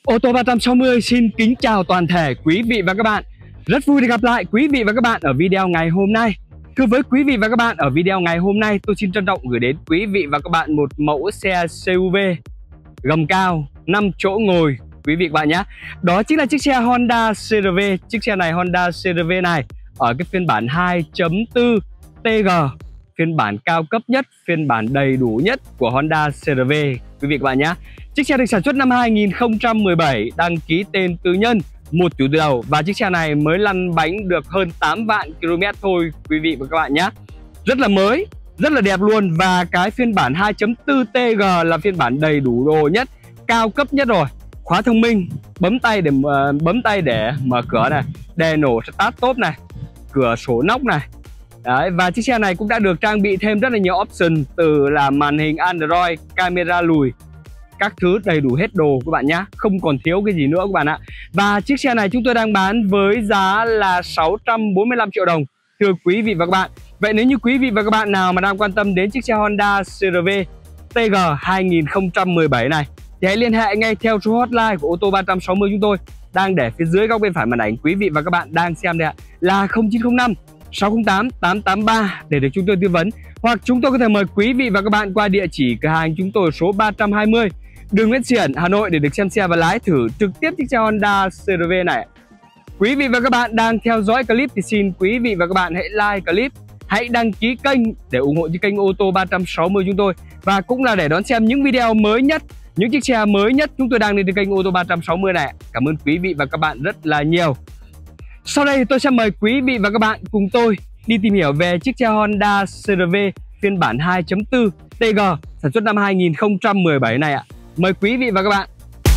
Ô tô 360 xin kính chào toàn thể quý vị và các bạn. Rất vui được gặp lại quý vị và các bạn ở video ngày hôm nay. Thưa với quý vị và các bạn, ở video ngày hôm nay tôi xin trân trọng gửi đến quý vị và các bạn một mẫu xe CUV gầm cao 5 chỗ ngồi quý vị và các bạn nhé. Đó chính là chiếc xe Honda CR-V. Chiếc xe này Honda CR-V này ở cái phiên bản 2.4 TG, phiên bản cao cấp nhất, phiên bản đầy đủ nhất của Honda CR-V quý vị và các bạn nhé. Chiếc xe được sản xuất năm 2017, đăng ký tên tư nhân, một chủ từ đầu, và chiếc xe này mới lăn bánh được hơn 8 vạn km thôi quý vị và các bạn nhé. Rất là mới, rất là đẹp luôn. Và cái phiên bản 2.4 TG là phiên bản đầy đủ đồ nhất, cao cấp nhất rồi. Khóa thông minh, bấm tay để mở cửa này, đèn nổ start top này, cửa sổ nóc này. Đấy, và chiếc xe này cũng đã được trang bị thêm rất là nhiều option, từ là màn hình Android, camera lùi, các thứ đầy đủ hết đồ các bạn nhé, không còn thiếu cái gì nữa các bạn ạ. Và chiếc xe này chúng tôi đang bán với giá là 645 triệu đồng thưa quý vị và các bạn. Vậy nếu như quý vị và các bạn nào mà đang quan tâm đến chiếc xe Honda CR-V TG 2017 này thì hãy liên hệ ngay theo số hotline của ô tô 360 chúng tôi đang để phía dưới góc bên phải màn ảnh quý vị và các bạn đang xem đây ạ, là 0905 608 883 để được chúng tôi tư vấn. Hoặc chúng tôi có thể mời quý vị và các bạn qua địa chỉ cửa hàng chúng tôi số 320 đường Nguyễn Xiển, Hà Nội để được xem xe và lái thử trực tiếp chiếc xe Honda CR-V này. Quý vị và các bạn đang theo dõi clip thì xin quý vị và các bạn hãy like clip, hãy đăng ký kênh để ủng hộ cho kênh ô tô 360 chúng tôi, và cũng là để đón xem những video mới nhất, những chiếc xe mới nhất chúng tôi đang lên trên kênh ô tô 360 này. Cảm ơn quý vị và các bạn rất là nhiều. Sau đây tôi sẽ mời quý vị và các bạn cùng tôi đi tìm hiểu về chiếc xe Honda CR-V phiên bản 2.4 TG sản xuất năm 2017 này ạ. Mời quý vị và các bạn.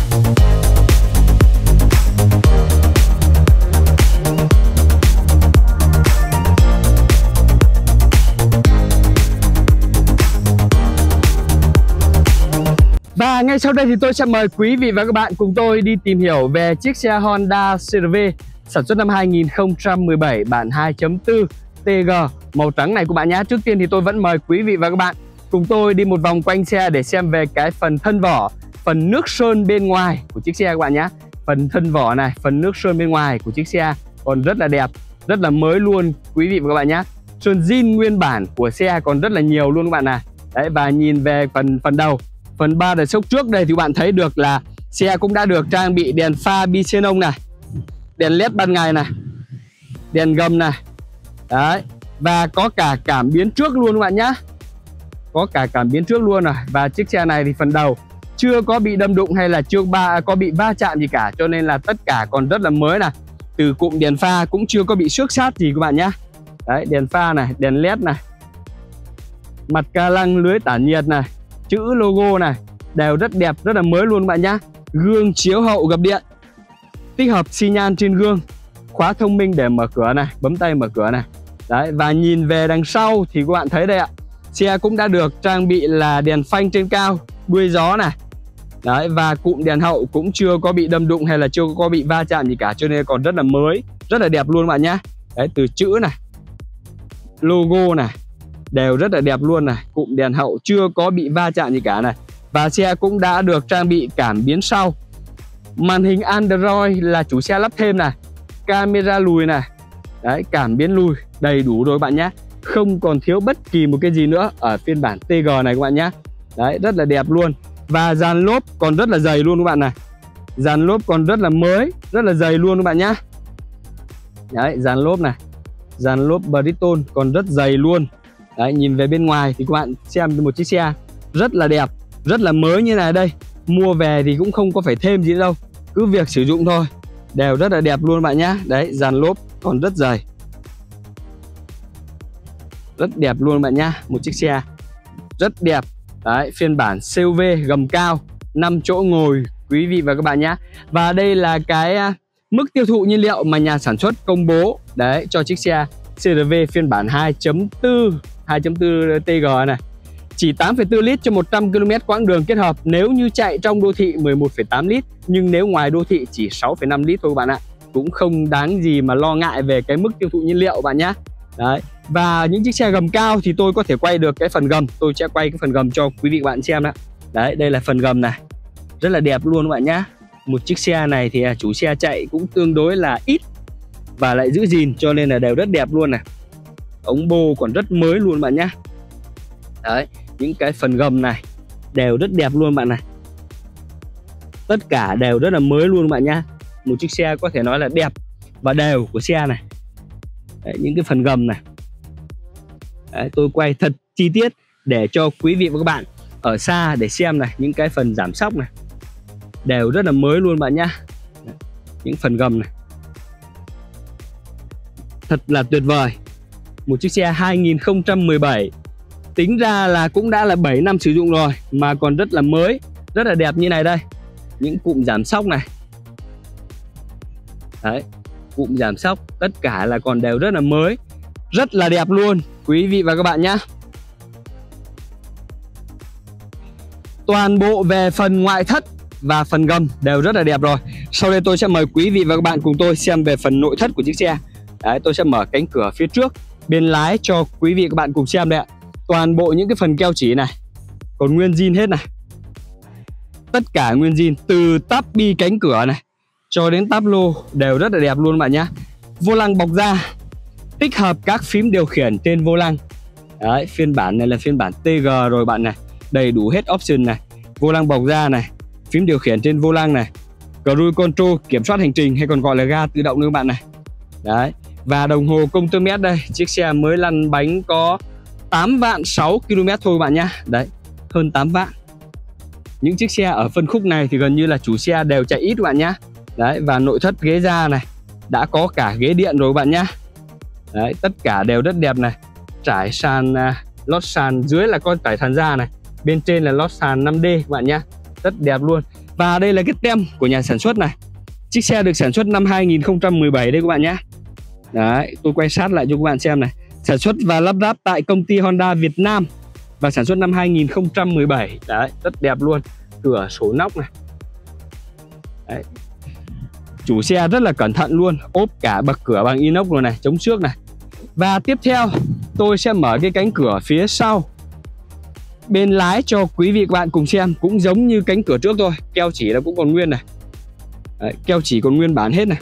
Và ngay sau đây thì tôi sẽ mời quý vị và các bạn cùng tôi đi tìm hiểu về chiếc xe Honda CR-V sản xuất năm 2017 bản 2.4 TG màu trắng này của bạn nhé. Trước tiên thì tôi vẫn mời quý vị và các bạn cùng tôi đi một vòng quanh xe để xem về cái phần thân vỏ, phần nước sơn bên ngoài của chiếc xe các bạn nhé. Phần thân vỏ này, phần nước sơn bên ngoài của chiếc xe còn rất là đẹp, rất là mới luôn quý vị và các bạn nhé. Sơn zin nguyên bản của xe còn rất là nhiều luôn các bạn này. Đấy, và nhìn về phần đầu, phần ba đợt sốc trước đây thì các bạn thấy được là xe cũng đã được trang bị đèn pha bi xenon này, đèn led ban ngày này, đèn gầm này. Đấy, và có cả cảm biến trước luôn các bạn nhé. Có cả cảm biến trước luôn rồi. Và chiếc xe này thì phần đầu chưa có bị đâm đụng hay là chưa có bị va chạm gì cả, cho nên là tất cả còn rất là mới này. Từ cụm đèn pha cũng chưa có bị xước sát gì các bạn nhé. Đấy, đèn pha này, đèn led này, mặt ca lăng, lưới tản nhiệt này, chữ logo này đều rất đẹp, rất là mới luôn các bạn nhé. Gương chiếu hậu gập điện, tích hợp xi nhan trên gương, khóa thông minh để mở cửa này, bấm tay mở cửa này. Đấy, và nhìn về đằng sau thì các bạn thấy đây ạ, xe cũng đã được trang bị là đèn phanh trên cao, đuôi gió này. Đấy, và cụm đèn hậu cũng chưa có bị đâm đụng hay là chưa có bị va chạm gì cả, cho nên còn rất là mới, rất là đẹp luôn các bạn nhé. Đấy, từ chữ này, logo này đều rất là đẹp luôn này. Cụm đèn hậu chưa có bị va chạm gì cả này. Và xe cũng đã được trang bị cảm biến sau, màn hình Android là chủ xe lắp thêm này, camera lùi này. Đấy, cảm biến lùi đầy đủ rồi các bạn nhé, không còn thiếu bất kỳ một cái gì nữa ở phiên bản TG này các bạn nhé. Đấy, rất là đẹp luôn. Và dàn lốp còn rất là dày luôn các bạn này. Dàn lốp còn rất là mới, rất là dày luôn các bạn nhé. Đấy, dàn lốp này, dàn lốp Bridgestone còn rất dày luôn. Đấy, nhìn về bên ngoài thì các bạn xem một chiếc xe rất là đẹp, rất là mới như này đây. Mua về thì cũng không có phải thêm gì đâu, cứ việc sử dụng thôi, đều rất là đẹp luôn các bạn nhé. Đấy, dàn lốp còn rất dày, rất đẹp luôn các bạn nhé. Một chiếc xe rất đẹp. Đấy, phiên bản CUV gầm cao 5 chỗ ngồi quý vị và các bạn nhé. Và đây là cái mức tiêu thụ nhiên liệu mà nhà sản xuất công bố đấy cho chiếc xe CR-V phiên bản 2.4 TG này. Chỉ 8,4 lít cho 100 km quãng đường kết hợp nếu như chạy trong đô thị 11,8 lít, nhưng nếu ngoài đô thị chỉ 6,5 lít thôi các bạn ạ. Cũng không đáng gì mà lo ngại về cái mức tiêu thụ nhiên liệu bạn nhé. Đấy, và những chiếc xe gầm cao thì tôi có thể quay được cái phần gầm, tôi sẽ quay cái phần gầm cho quý vị và bạn xem đó. Đấy, đây là phần gầm này, rất là đẹp luôn các bạn nhé. Một chiếc xe này thì chủ xe chạy cũng tương đối là ít và lại giữ gìn, cho nên là đều rất đẹp luôn này. Ống bô còn rất mới luôn bạn nhá. Đấy, những cái phần gầm này đều rất đẹp luôn bạn này. Tất cả đều rất là mới luôn bạn nhá. Một chiếc xe có thể nói là đẹp và đều của xe này. Đấy, những cái phần gầm này. Đấy, tôi quay thật chi tiết để cho quý vị và các bạn ở xa để xem này. Những cái phần giảm xóc này đều rất là mới luôn bạn nhá. Đấy, những phần gầm này thật là tuyệt vời. Một chiếc xe 2017, tính ra là cũng đã là 7 năm sử dụng rồi mà còn rất là mới, rất là đẹp như này đây. Những cụm giảm xóc này. Đấy, cụm giảm xóc tất cả là còn đều rất là mới, rất là đẹp luôn quý vị và các bạn nhé. Toàn bộ về phần ngoại thất và phần gầm đều rất là đẹp rồi. Sau đây tôi sẽ mời quý vị và các bạn cùng tôi xem về phần nội thất của chiếc xe. Đấy, tôi sẽ mở cánh cửa phía trước bên lái cho quý vị và các bạn cùng xem đây ạ. Toàn bộ những cái phần keo chỉ này còn nguyên zin hết này. Tất cả nguyên zin, từ táp bi cánh cửa này cho đến táp lô đều rất là đẹp luôn bạn nhé. Vô lăng bọc da, tích hợp các phím điều khiển trên vô lăng. Đấy, phiên bản này là phiên bản TG rồi bạn này. Đầy đủ hết option này. Vô lăng bọc da này, phím điều khiển trên vô lăng này, cruise control kiểm soát hành trình hay còn gọi là ga tự động nữa các bạn này. Đấy, và đồng hồ công tơ mét đây. Chiếc xe mới lăn bánh có 8 vạn 6 km thôi bạn nhá. Đấy, hơn 8 vạn. Những chiếc xe ở phân khúc này thì gần như là chủ xe đều chạy ít các bạn nhá. Đấy, và nội thất ghế da này đã có cả ghế điện rồi các bạn nhá. Đấy, tất cả đều rất đẹp này. Trải sàn, lót sàn dưới là có trải sàn da này, bên trên là lót sàn 5D các bạn nhá. Rất đẹp luôn. Và đây là cái tem của nhà sản xuất này. Chiếc xe được sản xuất năm 2017 đây các bạn nhá. Đấy, tôi quay sát lại cho các bạn xem này. Sản xuất và lắp ráp tại công ty Honda Việt Nam và sản xuất năm 2017. Đấy, rất đẹp luôn. Cửa sổ nóc này. Đấy. Chủ xe rất là cẩn thận luôn, ốp cả bậc cửa bằng inox rồi này, chống xước này. Và tiếp theo tôi sẽ mở cái cánh cửa phía sau bên lái cho quý vị các bạn cùng xem. Cũng giống như cánh cửa trước thôi, keo chỉ là cũng còn nguyên này. Đấy, keo chỉ còn nguyên bản hết này,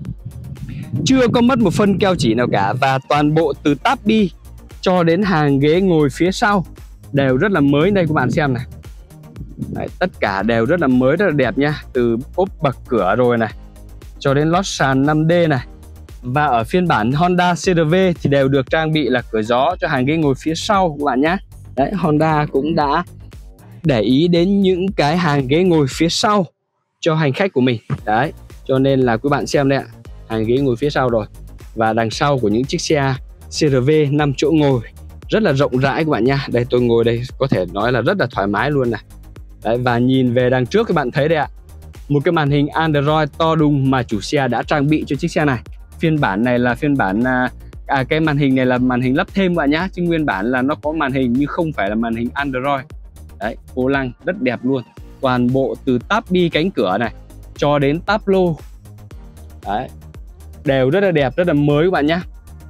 chưa có mất một phân keo chỉ nào cả. Và toàn bộ từ táp bi cho đến hàng ghế ngồi phía sau đều rất là mới đây các bạn xem này. Đấy, tất cả đều rất là mới, rất là đẹp nha. Từ ốp bậc cửa rồi này cho đến lót sàn 5D này. Và ở phiên bản Honda CR-V thì đều được trang bị là cửa gió cho hàng ghế ngồi phía sau các bạn nhé. Đấy, Honda cũng đã để ý đến những cái hàng ghế ngồi phía sau cho hành khách của mình. Đấy, cho nên là quý bạn xem đây ạ, hàng ghế ngồi phía sau rồi. Và đằng sau của những chiếc xe CR-V 5 chỗ ngồi rất là rộng rãi các bạn nha. Đây, tôi ngồi đây có thể nói là rất là thoải mái luôn này. Đấy, và nhìn về đằng trước các bạn thấy đây ạ, một cái màn hình Android to đùng mà chủ xe đã trang bị cho chiếc xe này. Phiên bản này là phiên bản cái màn hình này là màn hình lắp thêm các bạn nhá, chứ nguyên bản là nó có màn hình nhưng không phải là màn hình Android. Đấy, vô lăng rất đẹp luôn. Toàn bộ từ táp bi cánh cửa này cho đến táp lô. Đấy, đều rất là đẹp, rất là mới các bạn nhá.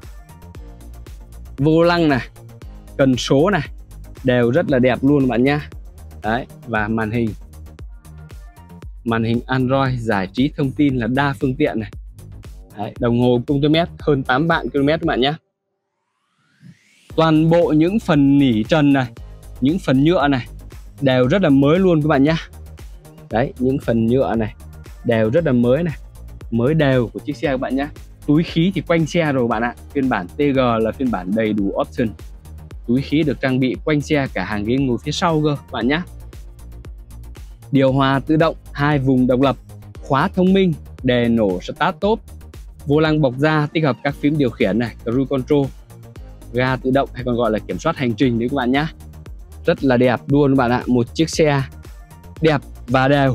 Vô lăng này, cần số này đều rất là đẹp luôn các bạn nhá. Đấy, và màn hình Android giải trí thông tin là đa phương tiện này. Đấy, đồng hồ công tơ mét hơn 8 vạn km các bạn nhé. Toàn bộ những phần nỉ trần này, những phần nhựa này đều rất là mới luôn các bạn nhé. Đấy, những phần nhựa này đều rất là mới này, mới đều của chiếc xe các bạn nhé. Túi khí thì quanh xe rồi bạn ạ. Phiên bản TG là phiên bản đầy đủ option. Túi khí được trang bị quanh xe cả hàng ghế ngồi phía sau cơ các bạn nhé. Điều hòa tự động 2 vùng độc lập, khóa thông minh, đề nổ start top, vô lăng bọc da tích hợp các phím điều khiển này, cruise control, ga tự động hay còn gọi là kiểm soát hành trình đấy các bạn nhé. Rất là đẹp luôn các bạn ạ. Một chiếc xe đẹp và đều.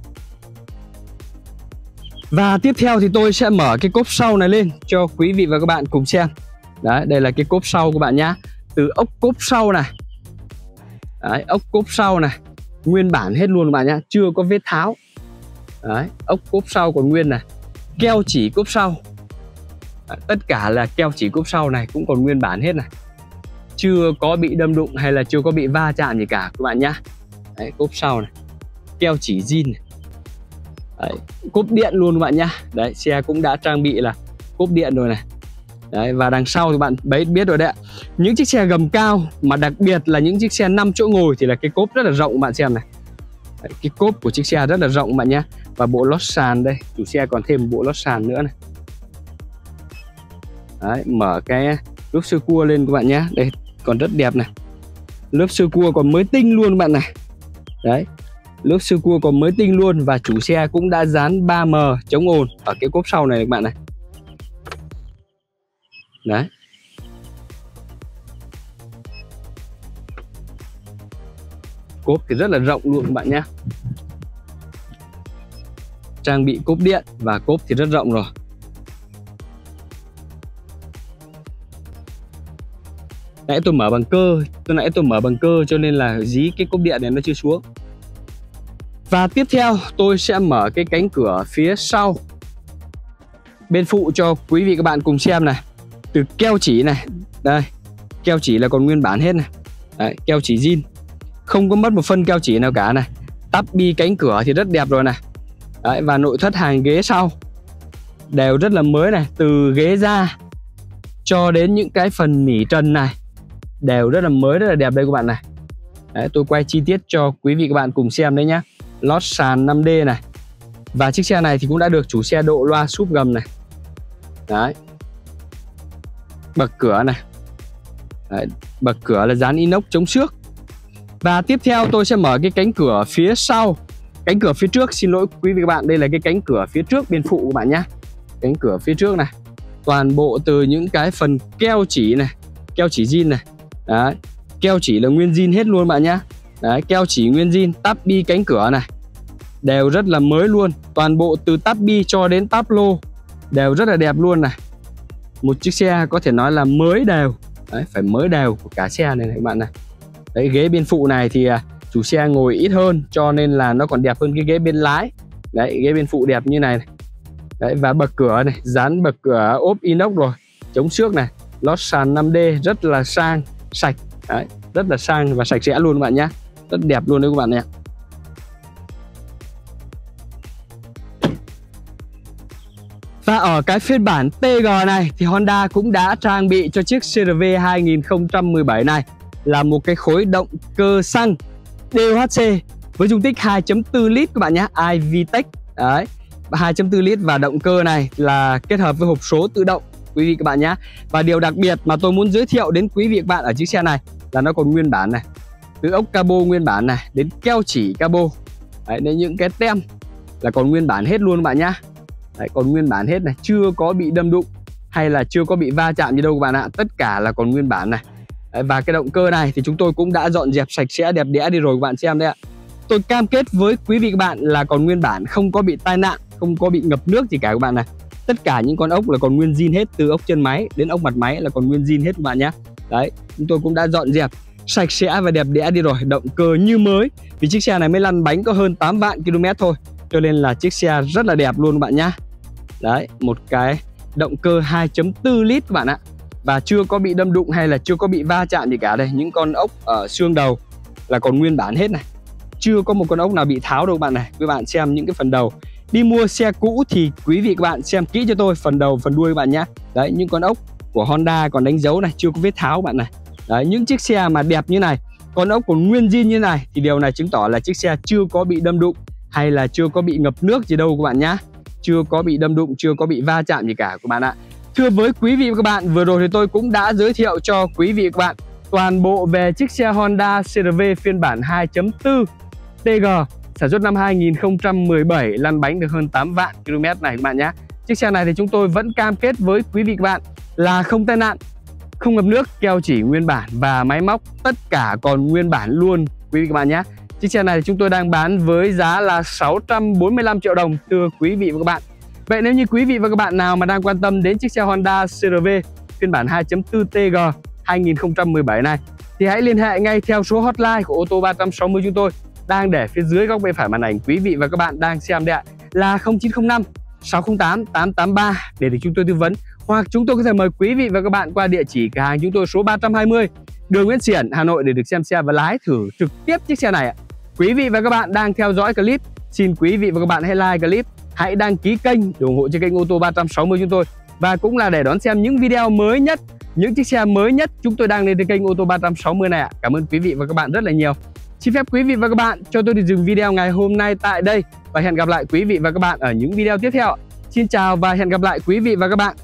Và tiếp theo thì tôi sẽ mở cái cốp sau này lên cho quý vị và các bạn cùng xem. Đấy, đây là cái cốp sau các bạn nhé. Từ ốc cốp sau này. Đấy, ốc cốp sau này nguyên bản hết luôn các bạn nhé, chưa có vết tháo. Đấy, ốc cốp sau còn nguyên này. Keo chỉ cốp sau. Đấy, tất cả là keo chỉ cốp sau này cũng còn nguyên bản hết này, chưa có bị đâm đụng hay là chưa có bị va chạm gì cả các bạn nhé. Đấy, cốp sau này, keo chỉ zin này. Đấy, cốp điện luôn các bạn nhá. Đấy, xe cũng đã trang bị là cốp điện rồi này. Đấy, và đằng sau thì bạn biết rồi đấy ạ. Những chiếc xe gầm cao mà đặc biệt là những chiếc xe 5 chỗ ngồi thì là cái cốp rất là rộng bạn xem này. Đấy, cái cốp của chiếc xe rất là rộng bạn nhá. Và bộ lót sàn đây, chủ xe còn thêm bộ lót sàn nữa này. Đấy, mở cái lốp sơ cua lên các bạn nhé. Đây, còn rất đẹp này. Lốp sơ cua còn mới tinh luôn các bạn này. Đấy, lốp sơ cua còn mới tinh luôn. Và chủ xe cũng đã dán 3M chống ồn ở cái cốp sau này các bạn này. Đấy. Cốp thì rất là rộng luôn các bạn nhé. Trang bị cốp điện và cốp thì rất rộng rồi. Nãy tôi mở bằng cơ cho nên là dí cái cốp điện này nó chưa xuống. Và tiếp theo tôi sẽ mở cái cánh cửa phía sau bên phụ cho quý vị các bạn cùng xem này. Từ keo chỉ này, đây, keo chỉ là còn nguyên bản hết này. Đấy, keo chỉ zin, không có mất một phân keo chỉ nào cả này. Tắp bi cánh cửa thì rất đẹp rồi này. Đấy, và nội thất hàng ghế sau đều rất là mới này. Từ ghế da cho đến những cái phần nỉ trần này đều rất là mới, rất là đẹp đây các bạn này. Đấy, tôi quay chi tiết cho quý vị các bạn cùng xem đấy nhá. Lót sàn 5D này. Và chiếc xe này thì cũng đã được chủ xe độ loa súp gầm này. Đấy, bậc cửa này. Đấy, bậc cửa là dán inox chống xước. Và tiếp theo tôi sẽ mở cái cánh cửa phía sau. Cánh cửa phía trước, xin lỗi quý vị các bạn, đây là cái cánh cửa phía trước bên phụ các bạn nhé. Cánh cửa phía trước này, toàn bộ từ những cái phần keo chỉ này, keo chỉ zin này. Đấy, keo chỉ là nguyên zin hết luôn bạn nhé. Đấy, keo chỉ nguyên zin, tắp bi cánh cửa này đều rất là mới luôn. Toàn bộ từ tắp bi cho đến tắp lô đều rất là đẹp luôn này. Một chiếc xe có thể nói là mới đều. Đấy, phải mới đều của cả xe này các bạn này. Đấy, ghế bên phụ này thì chủ xe ngồi ít hơn cho nên là nó còn đẹp hơn cái ghế bên lái. Đấy, ghế bên phụ đẹp như này này. Đấy, và bậc cửa này, dán bậc cửa ốp inox rồi, chống xước này, lót sàn 5D rất là sang, sạch. Đấy, rất là sang và sạch sẽ luôn các bạn nhé. Rất đẹp luôn đấy các bạn nhé. Và ở cái phiên bản TG này thì Honda cũng đã trang bị cho chiếc CR-V 2017 này là một cái khối động cơ xăng DOHC với dung tích 2.4 lít các bạn nhé, iVTEC. Đấy, 2.4 lít và động cơ này là kết hợp với hộp số tự động quý vị các bạn nhé. Và điều đặc biệt mà tôi muốn giới thiệu đến quý vị các bạn ở chiếc xe này là nó còn nguyên bản này. Từ ốc cabo nguyên bản này đến keo chỉ cabo. Đấy, đến những cái tem là còn nguyên bản hết luôn các bạn nhé. Đấy, còn nguyên bản hết này, chưa có bị đâm đụng hay là chưa có bị va chạm gì đâu các bạn ạ. Tất cả là còn nguyên bản này. Đấy, và cái động cơ này thì chúng tôi cũng đã dọn dẹp sạch sẽ đẹp đẽ đi rồi các bạn xem đấy ạ. Tôi cam kết với quý vị các bạn là còn nguyên bản, không có bị tai nạn, không có bị ngập nước gì cả các bạn này. Tất cả những con ốc là còn nguyên zin hết, từ ốc chân máy đến ốc mặt máy là còn nguyên zin hết các bạn nhé. Đấy, chúng tôi cũng đã dọn dẹp sạch sẽ và đẹp đẽ đi rồi, động cơ như mới. Vì chiếc xe này mới lăn bánh có hơn 8 vạn km thôi, cho nên là chiếc xe rất là đẹp luôn các bạn nhé. Đấy, một cái động cơ 2.4 lít các bạn ạ. Và chưa có bị đâm đụng hay là chưa có bị va chạm gì cả đây. Những con ốc ở xương đầu là còn nguyên bản hết này. Chưa có một con ốc nào bị tháo đâu các bạn này. Các bạn xem những cái phần đầu. Đi mua xe cũ thì quý vị các bạn xem kỹ cho tôi phần đầu, phần đuôi các bạn nhé. Đấy, những con ốc của Honda còn đánh dấu này, chưa có vết tháo các bạn này. Đấy, những chiếc xe mà đẹp như này, con ốc còn nguyên zin như này thì điều này chứng tỏ là chiếc xe chưa có bị đâm đụng hay là chưa có bị ngập nước gì đâu các bạn nhé. Chưa có bị đâm đụng, chưa có bị va chạm gì cả các bạn ạ. Thưa với quý vị và các bạn, vừa rồi thì tôi cũng đã giới thiệu cho quý vị và các bạn toàn bộ về chiếc xe Honda CR-V phiên bản 2.4 TG sản xuất năm 2017, lăn bánh được hơn 8 vạn km này các bạn nhé. Chiếc xe này thì chúng tôi vẫn cam kết với quý vị và các bạn là không tai nạn, không ngập nước, keo chỉ nguyên bản và máy móc tất cả còn nguyên bản luôn quý vị và các bạn nhé. Chiếc xe này thì chúng tôi đang bán với giá là 645 triệu đồng thưa quý vị và các bạn. Vậy nếu như quý vị và các bạn nào mà đang quan tâm đến chiếc xe Honda CR-V phiên bản 2.4 TG 2017 này thì hãy liên hệ ngay theo số hotline của ô tô 360 chúng tôi đang để phía dưới góc bên phải màn ảnh quý vị và các bạn đang xem đây ạ, là 0905 608 883 để được chúng tôi tư vấn, hoặc chúng tôi có thể mời quý vị và các bạn qua địa chỉ cửa hàng chúng tôi số 320 đường Nguyễn Xiển, Hà Nội để được xem xe và lái thử trực tiếp chiếc xe này ạ. Quý vị và các bạn đang theo dõi clip xin quý vị và các bạn hãy like clip, hãy đăng ký kênh để ủng hộ cho kênh ô tô 360 chúng tôi. Và cũng là để đón xem những video mới nhất, những chiếc xe mới nhất chúng tôi đang lên trên kênh ô tô 360 này ạ. Cảm ơn quý vị và các bạn rất là nhiều. Xin phép quý vị và các bạn cho tôi được dừng video ngày hôm nay tại đây và hẹn gặp lại quý vị và các bạn ở những video tiếp theo. Xin chào và hẹn gặp lại quý vị và các bạn.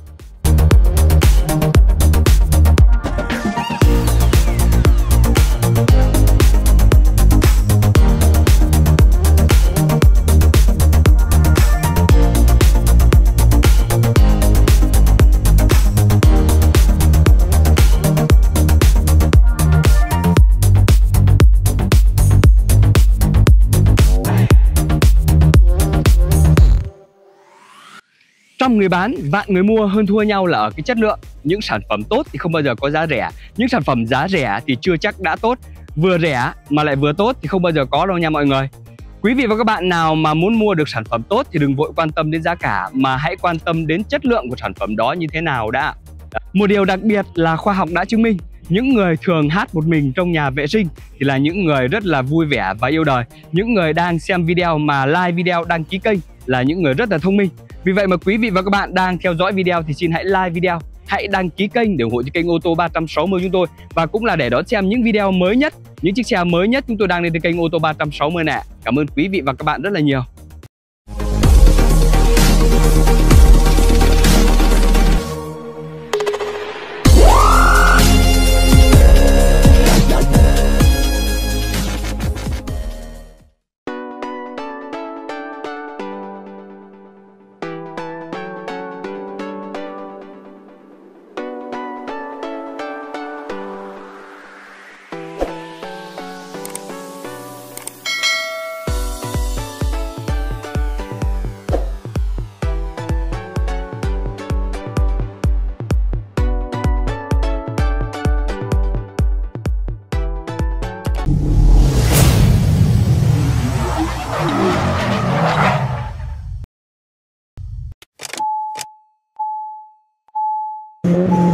Trong người bán, vạn người mua, hơn thua nhau là ở cái chất lượng. Những sản phẩm tốt thì không bao giờ có giá rẻ. Những sản phẩm giá rẻ thì chưa chắc đã tốt. Vừa rẻ mà lại vừa tốt thì không bao giờ có đâu nha mọi người. Quý vị và các bạn nào mà muốn mua được sản phẩm tốt thì đừng vội quan tâm đến giá cả, mà hãy quan tâm đến chất lượng của sản phẩm đó như thế nào đã. Một điều đặc biệt là khoa học đã chứng minh, những người thường hát một mình trong nhà vệ sinh thì là những người rất là vui vẻ và yêu đời. Những người đang xem video mà like video, đăng ký kênh là những người rất là thông minh. Vì vậy mà quý vị và các bạn đang theo dõi video thì xin hãy like video, hãy đăng ký kênh để ủng hộ cho kênh ô tô 360 chúng tôi. Và cũng là để đón xem những video mới nhất, những chiếc xe mới nhất chúng tôi đang lên trên kênh ô tô 360 này. Cảm ơn quý vị và các bạn rất là nhiều. Thank you.